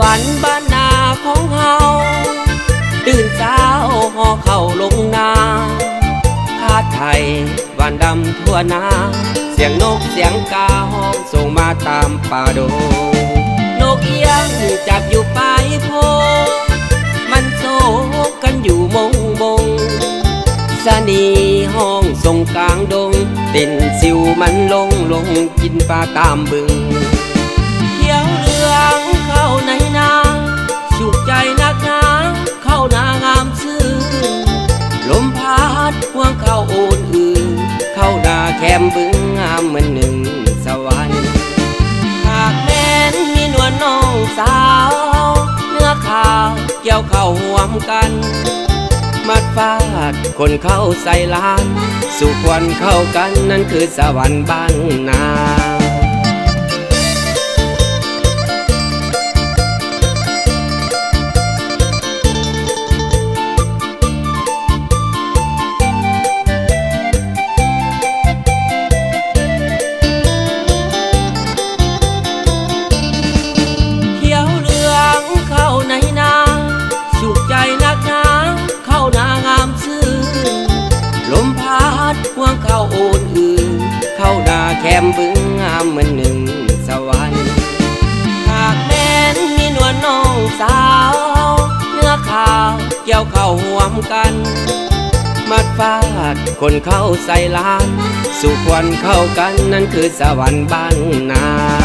รรค์บ้านนาของเฮาตื่นเช้าห่อเข้าลงนาพาไทยหวานดำทั่วนาเสียงนกเสียงกาห้องส่งมาตามป่าดงนกเอียงจับอยู่ปลายโพมันโซกันอยู่มงมงสนีห้องส่งกลางดงติ่นสิวมันลงกินปลาตามบึงเขียวเหลืองเข้าในนาสุขใจนักหนาเข้านางามซื่อลมพัดห่วงเข้าโอนอื่นเข้านาแคมบึงงามเหมือนหนึ่งสวรรค์หากแม้นมีนวลน้องสาวเนื้อขาวเกี่ยวเข้าห่วมกันมัดฟาดคนเข้าใส่ลานสู่ควันเข้ากันนั่นคือสวรรค์บ้านนาห่วงเข้าโอนอื่นเข้านาแคมบึงงามเหมือนหนึ่งสวรรค์หากแม้นมีนวลน้องสาวเนื้อขาวเกี่ยวเข้าห่วมกันมัดฟาดคนเข้าใส่ลานสู่ควันเข้ากันนั่นคือสวรรค์บ้านนา